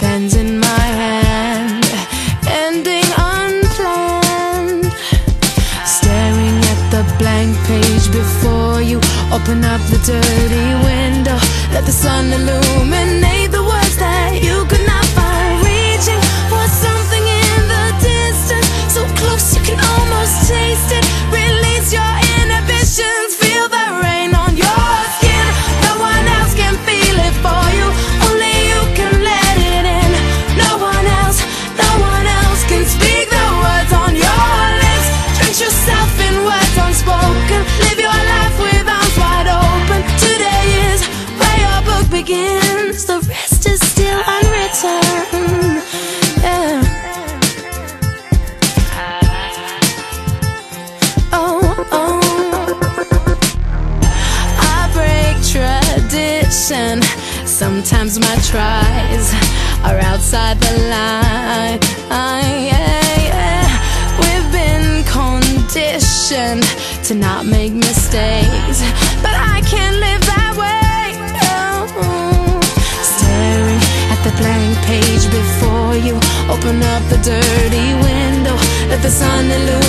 pens in my hand, ending unplanned. Staring at the blank page before you, open up the dirty window, let the sun illuminate the words that you could not find. Reaching for something in the distance, so close you can almost taste it. Release your inhibitions, feel the rain on your skin. No one else can feel it for you, only you can let it in. No one else can speak the words on your lips. Drench yourself in words unspoken, live your life with arms wide open. Today is where your book begins, the rest is still unwritten. Yeah. I break tradition. Sometimes my tries are outside the line. We've been conditioned to not make mistakes, but I can't live that way. Staring at the blank page before you, open up the dirty window, let the sun illuminate